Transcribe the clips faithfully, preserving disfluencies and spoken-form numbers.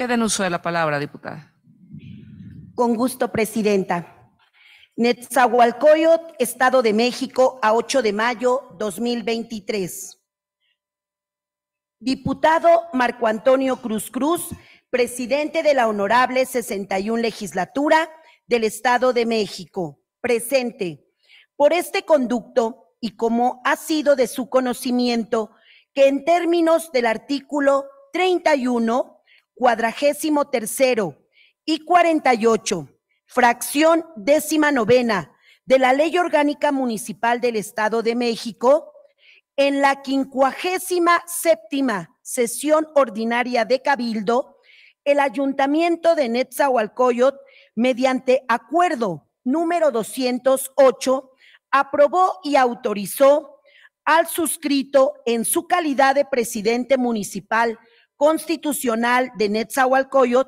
Queda en uso de la palabra, diputada. Con gusto, presidenta. Netzahualcóyotl, Estado de México, a ocho de mayo de dos mil veintitrés. Diputado Marco Antonio Cruz Cruz, presidente de la Honorable sesenta y una Legislatura del Estado de México. Presente. Por este conducto, y como ha sido de su conocimiento, que en términos del artículo treinta y uno, cuadragésimo tercero y cuarenta y ocho, fracción décima novena de la Ley Orgánica Municipal del Estado de México, en la quincuagésima séptima sesión ordinaria de Cabildo, el Ayuntamiento de Netzahualcóyotl, mediante acuerdo número doscientos ocho, aprobó y autorizó al suscrito en su calidad de presidente municipal constitucional de Netzahualcóyotl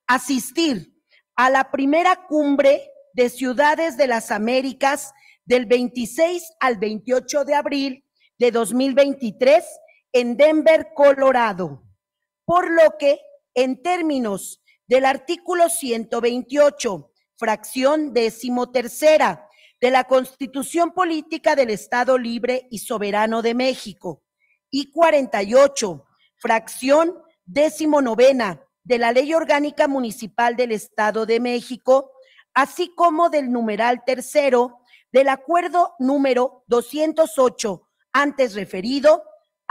asistir a la primera cumbre de Ciudades de las Américas del veintiséis al veintiocho de abril de dos mil veintitrés en Denver, Colorado, por lo que en términos del artículo ciento veintiocho, fracción decimotercera de la Constitución Política del Estado Libre y Soberano de México y cuarenta y ocho, fracción decimonovena de la Ley Orgánica Municipal del Estado de México, así como del numeral tercero del acuerdo número doscientos ocho antes referido,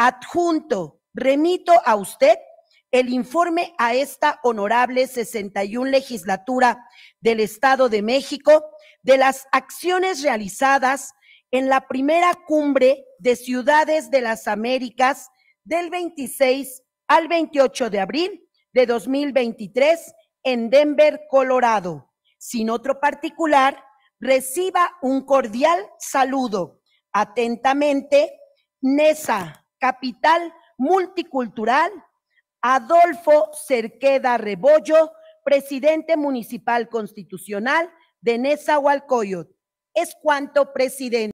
adjunto, remito a usted el informe a esta honorable sesenta y una Legislatura del Estado de México de las acciones realizadas en la primera cumbre de Ciudades de las Américas del veintiséis al veintiocho de abril de dos mil veintitrés en Denver, Colorado. Sin otro particular, reciba un cordial saludo. Atentamente, NESA, Capital Multicultural, Adolfo Cerqueda Rebollo, presidente municipal constitucional de Netzahualcóyotl. Es cuanto, presidente.